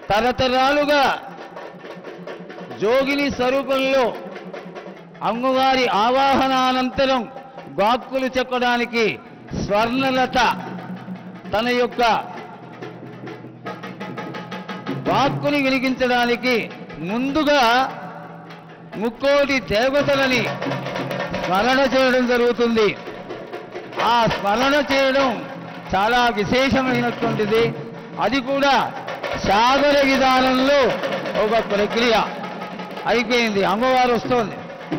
తరతరాలుగా జోగిని స్వరూపంలో అమ్మవారి ఆవాహనానంతరం గాక్కులు చెక్కడానికి స్వర్ణలత తన యొక్క వాక్కుని వినిపించడానికి ముందుగా ముక్కోటి దేవతలని స్మరణ చేయడం జరుగుతుంది. ఆ స్మరణ చేయడం చాలా విశేషమైనటువంటిది. అది కూడా సాగర విధానంలో ఒక ప్రక్రియ అయిపోయింది. అమ్మవారు వస్తోంది.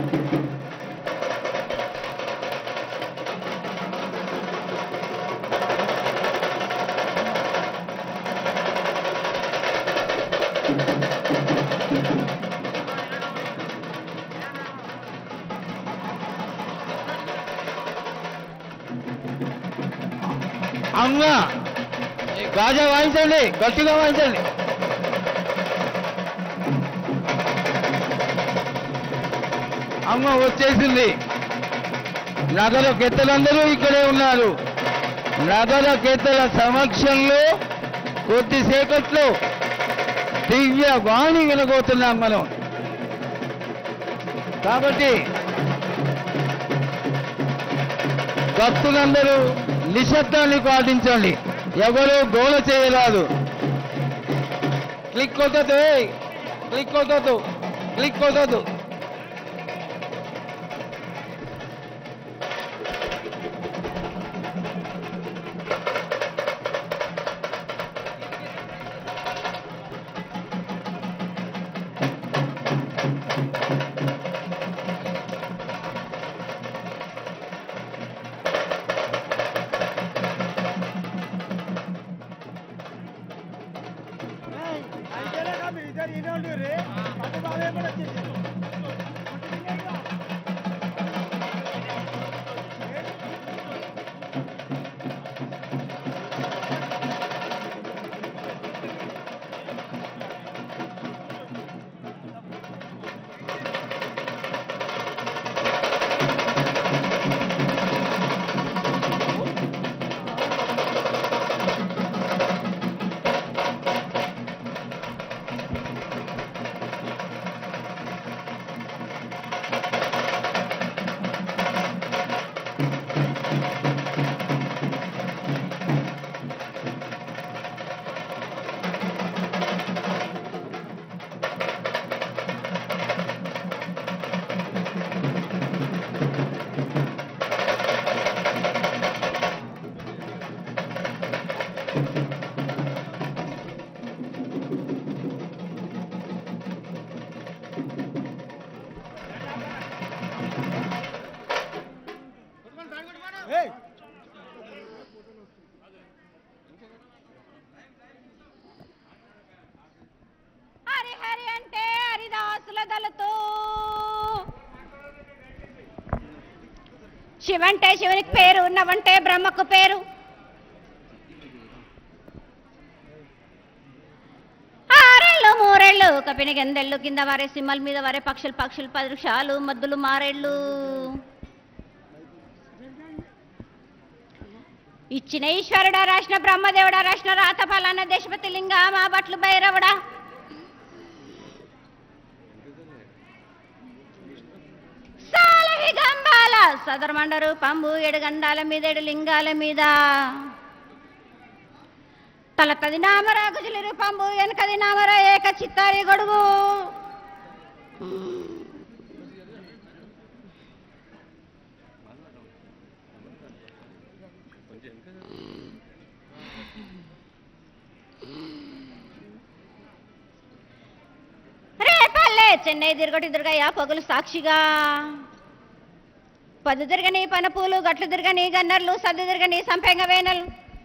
అమ్మ గాజా వాయించండి, గట్టిగా వాయించండి. అమ్మ వచ్చేసింది. నగర పెద్దలందరూ ఇక్కడే ఉన్నారు. నగర పెద్దల సమక్షంలో కొద్దిసేపట్లో దివ్య వాణి వినబోతున్నాం మనం. కాబట్టి భక్తులందరూ నిశ్శబ్దాన్ని పాటించండి. ఎవరూ గోల చేయరాదు. క్లిక్ కొట్టదు, క్లిక్ కొట్టదు, క్లిక్ కొట్టదు. శివంటే శివునికి పేరు, నవంటే బ్రహ్మకు పేరు. ఆరేళ్ళు మూరేళ్ళు కపిన గెందెళ్ళు, కింద వారే సింహల మీద వారే పక్షులు, పక్షులు పరుషాలు, మద్దులు మారేళ్ళు. ఇచ్చిన ఈశ్వరుడా, రాసిన బ్రహ్మదేవుడా, రాసిన రాత ఫలాన దేశపతి లింగా, మా బట్లు భైరవుడా. గంబాల సదరమండరు పంబు, 7 గండాల మీద 7 లింగాల మీద. తలతది నామర గుజులిరు పంబు, వెనకది నామర ఏక చిత్తారి గొడుగు. రేపల్లే చెన్నై తిరగటి దుర్గయ్య పొగులు సాక్షిగా. పదు తిరగని పనపూలు, గట్లు తిరగని గన్నర్లు, సద్దు తిరగని సంపెంగ వేనలు.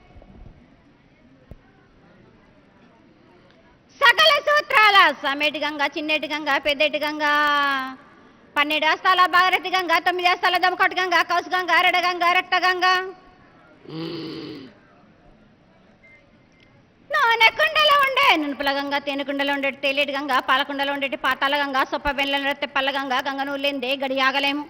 సకల సూత్రాల సమెటి గంగ, చిన్నటి గంగ, పెద్దటి గంగ, 12 హస్తాల భారతి గంగ, 9 హస్తాల దమకటి గంగ, కౌసు గంగ, రెడ గంగ, రక్త గంగ. నూనె కుండలో ఉండే నునుపుల గంగ, తేనె కుండలో ఉండేటి తేలేటి గంగ, పాలకుండలో ఉండేటి పాతాల గంగ, సొప్ప బెల్ల తెప్పల్ల గంగ. గంగ నువ్వు లేందే గడి ఆగలేము.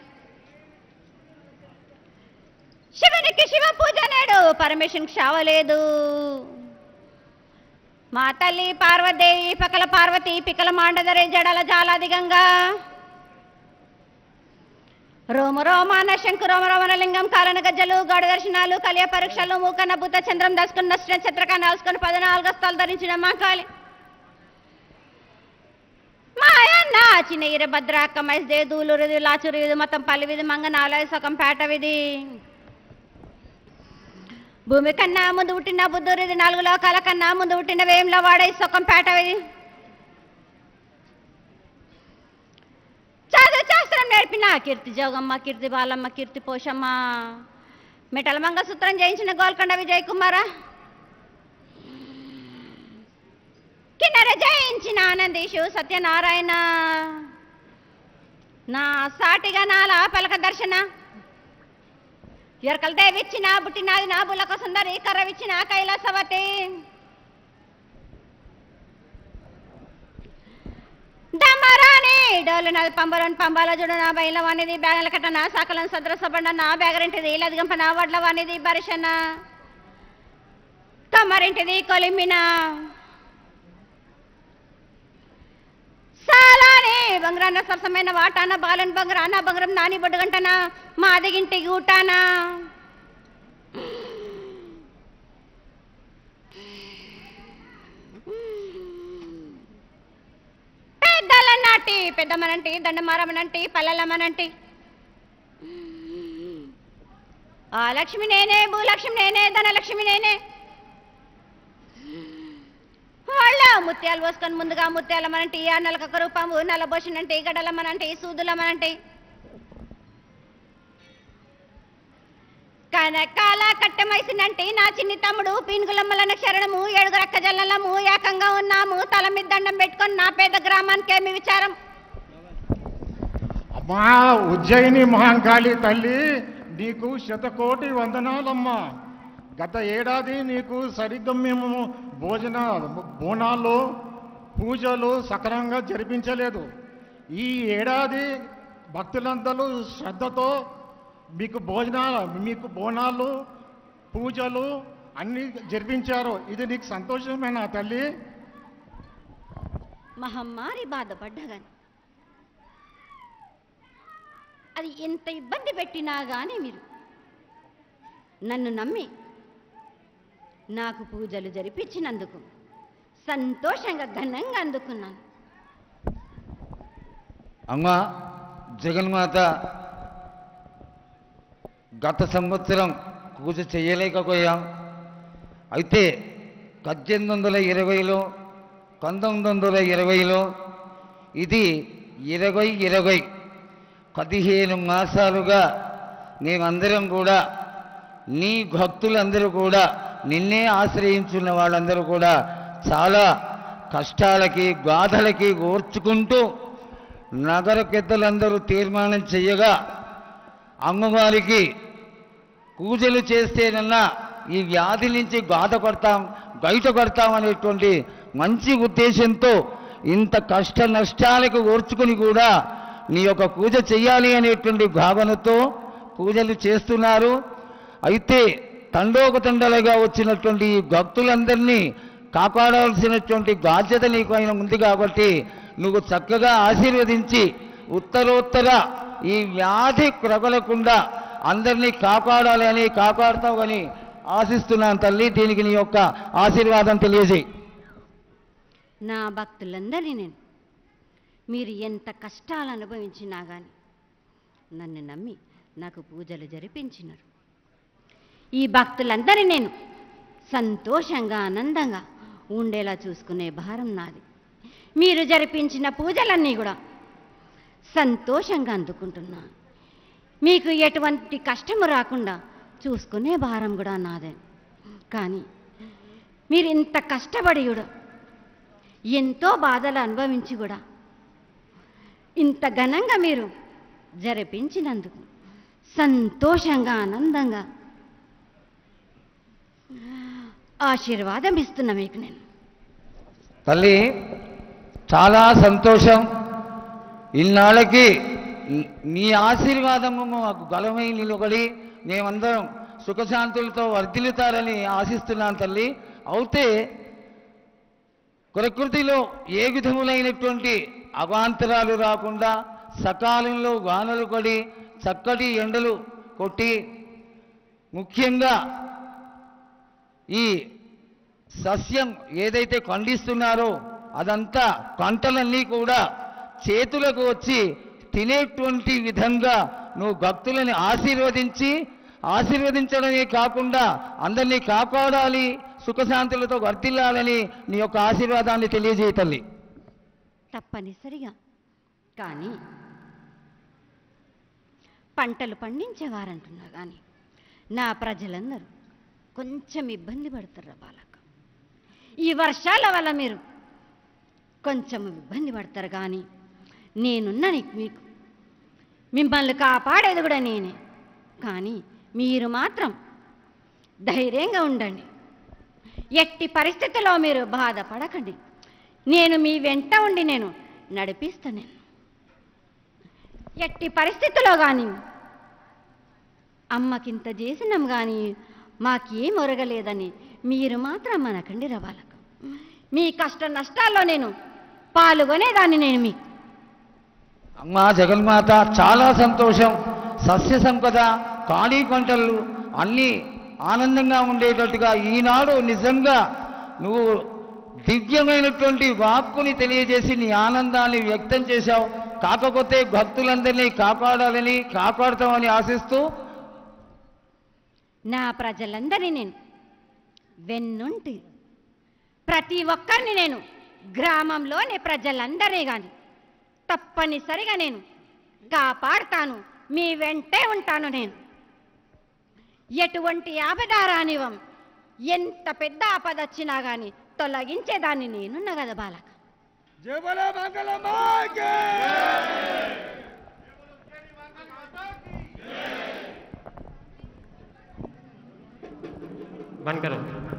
శివునికి శివ పూజ నేడు, పరమేశ్వరునికి శావలేదు. మా తల్లి పార్వదేవి పకల పార్వతి పికల మాండదరే జడల జాలాది గంగా రోమ రోమాన శంకు రోమ రోమన లింగం కాలన గజ్జలు గాఢ దర్శనాలు కలియ పరీక్షలు మూకన్న భూత చంద్రం దాసుకుని నష్ట చిత్రకాన్ని రాసుకుని 14 హస్తాలు ధరించిన మా కాళి మాయన్న చిన్న ఇర భద్రాక్క మైస్దే దూలురిది లాచురిది మొత్తం పల్లి విధి మంగనాలయ సగం పేట విధి భూమి కన్నా ముందు పుట్టిన బుద్ధురిది 4 లోకాల కన్నా ముందు పుట్టిన వేయంలో వాడే సొక్కం పేట విధి చదువు శాస్త్రం నేర్పిన కీర్తి జోగమ్మ కీర్తి బాలమ్మ కీర్తి పోషమ్మ మెటల మంగళసూత్రం జయించిన గోల్కొండ విజయ్ కుమార కిన్నెర జయించిన ఆనందీషు సత్యనారాయణ నా సాటిగా నాల పలక దర్శన ఎరకల దేవిచ్చిన బుట్టినాది నా బులక సుందరి కర్రవిచ్చిన కైలాసవతి దమరాని డోలు నాది పంబలోని పంబాల జుడు నా బయల వానిది బ్యాగల కట్టన సాకలను సద్రసబండ నా బ్యాగరింటిది లదిగంప నా వడ్ల వానిది బరిషన కమ్మరింటిది కొలిమిన సాలాని బంగారాన్న సరసమైన వాటాన బాలన్ బంగారాన బంగారం నాని బొడ్డుగంటన మాదిగింటి ఊటాన పెద్దలన్నాటి పెద్దమ్మనంటి దండమారమ్మనంటి పల్లెలమ్మనంటి ఆ లక్ష్మి నేనే భూలక్ష్మి నేనే ధనలక్ష్మి నేనే వాళ్ళ ముత్యాలు పోసుకొని ముందుగా ముత్యాలమ్మనంటే ఆ నలకొక రూపము నల్లబోసినంటే గడలమ్మనంటే సూదులమ్మనంటే కనకాల కట్టమైసినంటే నా చిన్ని తమ్ముడు పీనుగులమ్మలన శరణము 7 రక్క జల్లలము ఏకంగా ఉన్నాము తల మీద దండం పెట్టుకొని నా పేద గ్రామానికి ఏమి విచారం అమ్మా ఉజ్జయిని మహాంకాళి తల్లి నీకు శతకోటి వందనాలమ్మా గత ఏడాది నీకు సరిగ్గా మేము బోనాలు పూజలు సక్రమంగా జరిపించలేదు. ఈ ఏడాది భక్తులందరూ శ్రద్ధతో మీకు బోనాలు పూజలు అన్నీ జరిపించారు. ఇది నీకు సంతోషమేనా తల్లి? మహమ్మారి బాధపడ్డగాని అది ఎంత ఇబ్బంది పెట్టినా కానీ మీరు నన్ను నమ్మి నాకు పూజలు జరిపించినందుకు సంతోషంగా ఘనంగా అందుకున్నాను. అమ్మా జగన్మాత గత సంవత్సరం పూజ చేయలేకపోయాం. అయితే 1820లో 1920లో ఇది 2020 15 మాసాలుగా మేమందరం కూడా నీ భక్తులందరూ కూడా నిన్నే ఆశ్రయించున్న వాళ్ళందరూ కూడా చాలా కష్టాలకి బాధలకి ఓర్చుకుంటూ నగర పెద్దలందరూ తీర్మానం చేయగా అమ్మవారికి పూజలు చేస్తేనన్నా ఈ వ్యాధి నుంచి బయటపడతాం అనేటువంటి మంచి ఉద్దేశంతో ఇంత కష్ట నష్టాలకు ఓర్చుకుని కూడా నీ యొక్క పూజ చెయ్యాలి అనేటువంటి భావనతో పూజలు చేస్తున్నారు. అయితే తండోపతండాలుగా వచ్చినటువంటి ఈ భక్తులందరినీ కాపాడాల్సినటువంటి బాధ్యత నీకు ఆయన ఉంది కాబట్టి నువ్వు చక్కగా ఆశీర్వదించి ఉత్తరోత్తర ఈ వ్యాధి ప్రబలకుండా అందరినీ కాపాడాలని కాపాడుతావని ఆశిస్తున్నాను తల్లి. దీనికి నీ యొక్క ఆశీర్వాదం తెలియజేయి. నా భక్తులందరినీ నేను మీరు ఎంత కష్టాలు అనుభవించినా కానీ నన్ను నమ్మి నాకు పూజలు జరిపించినారు. ఈ భక్తులందరినీ నేను సంతోషంగా ఆనందంగా ఉండేలా చూసుకునే భారం నాది. మీరు జరిపించిన పూజలన్నీ కూడా సంతోషంగా అందుకుంటున్నా. మీకు ఎటువంటి కష్టము రాకుండా చూసుకునే భారం కూడా నాదే. కానీ మీరు ఇంత కష్టపడి కూడా ఎంతో బాధలు అనుభవించి కూడా ఇంత ఘనంగా మీరు జరిపించినందుకు సంతోషంగా ఆనందంగా ఆశీర్వాదం ఇస్తున్నా మీకు నేను. తల్లి చాలా సంతోషం. ఇన్నాళ్ళకి నీ ఆశీర్వాదము మాకు బలమై నిలబడి మేమందరం సుఖశాంతులతో వర్ధిల్లుతారని ఆశిస్తున్నాను తల్లి. అయితే ప్రకృతిలో ఏ విధములైనటువంటి అవాంతరాలు రాకుండా సకాలంలో వానలు పడి చక్కటి ఎండలు కొట్టి ముఖ్యంగా ఈ సస్యం ఏదైతే పండిస్తున్నారో అదంతా పంటలన్నీ కూడా చేతులకు వచ్చి తినేటువంటి విధంగా నువ్వు భక్తులని ఆశీర్వదించడమే కాకుండా అందరినీ కాపాడాలి, సుఖశాంతులతో వర్తిల్లాలని నీ యొక్క ఆశీర్వాదాన్ని తెలియజేయ తల్లి. తప్పనిసరిగా. కానీ పంటలు పండించేవారంటున్నా కానీ నా ప్రజలందరూ కొంచెం ఇబ్బంది పడతారు బాలక. ఈ వర్షాల వల్ల మీరు కొంచెం ఇబ్బంది పడతారు కానీ నేనున్నా మీకు మిమ్మల్ని కాపాడేది కూడా నేనే. కానీ మీరు మాత్రం ధైర్యంగా ఉండండి. ఎట్టి పరిస్థితిలో మీరు బాధపడకండి. నేను మీ వెంట ఉండి నేను నడిపిస్తాను. ఎట్టి పరిస్థితిలో కానీ అమ్మకింత చేసినాం కానీ మాకేం ఒరగలేదని మీరు మాత్రం మనకండి రవాలకు. మీ కష్ట నష్టాల్లో నేను పాల్గొనేదాన్ని నేను మీకు. అమ్మా జగన్మాత చాలా సంతోషం. సస్య సంపద, ఖాళీ పంటలు అన్నీ ఆనందంగా ఉండేటట్టుగా ఈనాడు నిజంగా నువ్వు దివ్యమైనటువంటి వాక్కుని తెలియజేసి నీ ఆనందాన్ని వ్యక్తం చేశావు. కాకపోతే భక్తులందరినీ కాపాడాలని కాపాడుతామని ఆశిస్తూ నా ప్రజలందరినీ నేను వెన్నుంటి ప్రతి ఒక్కరిని నేను గ్రామంలోని ప్రజలందరినీ కానీ తప్పనిసరిగా నేను కాపాడుతాను. మీ వెంటే ఉంటాను. నేను ఎటువంటి ఆపదారానివం, ఎంత పెద్ద ఆపద వచ్చినా కానీ తొలగించేదాన్ని నేనున్నా కదా బాలక. బంద్ కరో.